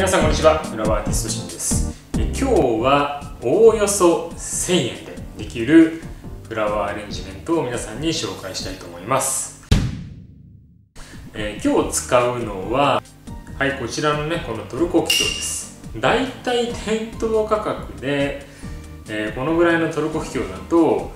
皆さんこんにちは。フラワーアーティストシンです。今日はおおよそ1000円でできるフラワーアレンジメントを皆さんに紹介したいと思います。今日使うのは、こちらのね、このトルコキキョウです。だいたい店頭価格で、このぐらいのトルコキキョウだと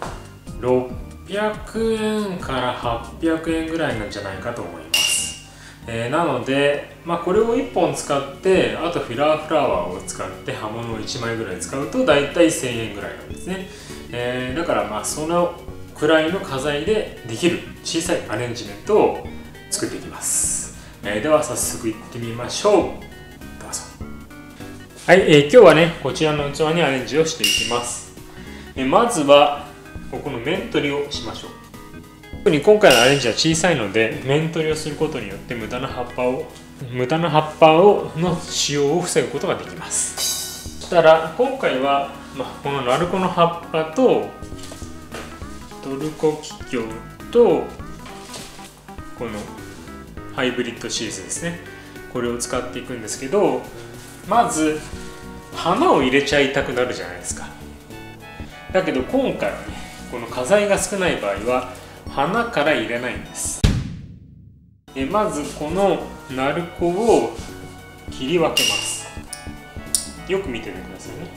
600円から800円ぐらいなんじゃないかと思います。なので、これを1本使って、あとフラワーを使って刃物を1枚ぐらい使うとだいたい1000円ぐらいなんですね。だからそのくらいの家財でできる小さいアレンジメントを作っていきます。では早速いってみましょう。どうぞ。今日はね、こちらの器にアレンジをしていきます。まずはここの面取りをしましょう。特に今回のアレンジは小さいので、面取りをすることによって無駄な葉っぱの使用を防ぐことができます。そしたら今回は、このナルコの葉っぱとトルコキキョウとこのハイブリッドチーズですね、これを使っていくんですけど、まず花を入れちゃいたくなるじゃないですか。だけど今回はね、この花材が少ない場合は花から入れないんです。まずこのナルコを切り分けます。よく見ててくださいね。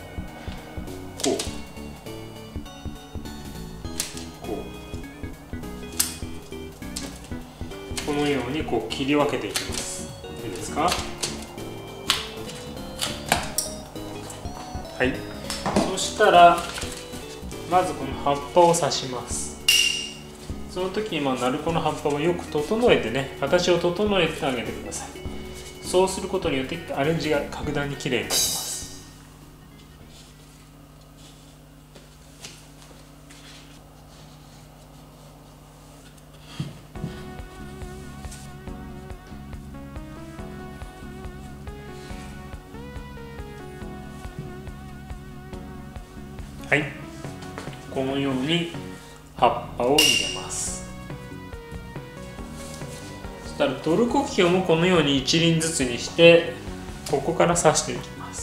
このように切り分けていきます。いいですか？はい。そしたらまずこの葉っぱを刺します。その時にナルコの葉っぱをよく整えてね、形を整えてあげてください。そうすることによってアレンジが格段にきれいになります。はい、このように葉っぱを入れます。そしたらトルコキキョウもこのように一輪ずつにしてここから刺していきます。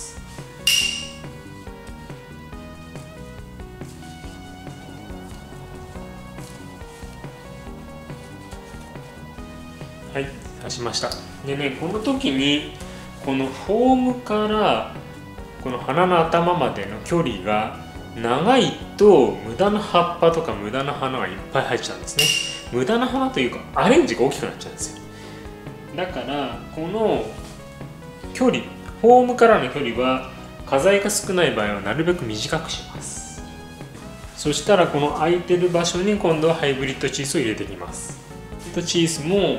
はい、刺しました。でね、この時にこのフォームからこの花の頭までの距離が長いと無駄な葉っぱとか無駄な花がいっぱい入っちゃうんですね。無駄な花というかアレンジが大きくなっちゃうんですよ。だからこの距離、フォームからの距離は花材が少ない場合はなるべく短くします。そしたらこの空いてる場所に今度はハイブリッドチーズを入れていきます。チーズも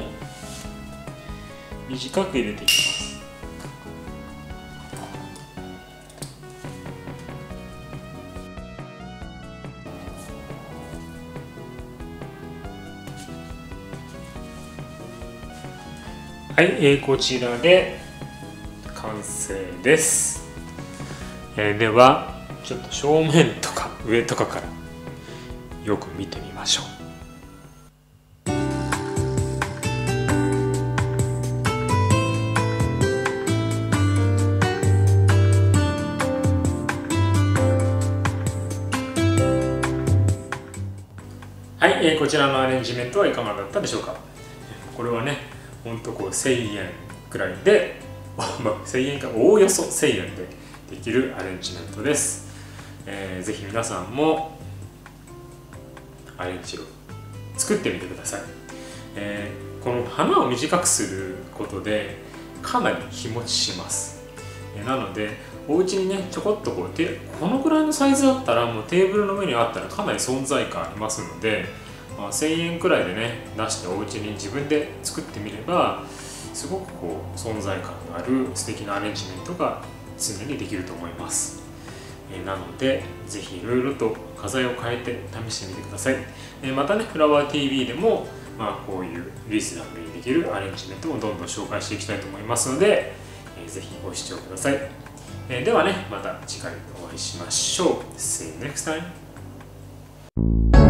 短く入れていきます。はい、こちらで完成です。ではちょっと正面とか上とかからよく見てみましょう。はい、こちらのアレンジメントはいかがだったでしょうか。これはね、ほんと1000円くらいで1000円かおおよそ1000円でできるアレンジメントです。ぜひ皆さんもアレンジを作ってみてください。この花を短くすることでかなり日持ちします。なのでお家にね、ちょこっとこのぐらいのサイズだったらもうテーブルの上にあったらかなり存在感ありますので、1000円くらいでね出してお家に自分で作ってみればすごく存在感のある素敵なアレンジメントが常にできると思います。なのでぜひいろいろと花材を変えて試してみてください。またね、フラワー TV でもこういうリーズナブルにできるアレンジメントをどんどん紹介していきたいと思いますので、ぜひご視聴ください。ではね、また次回お会いしましょう。See you next time!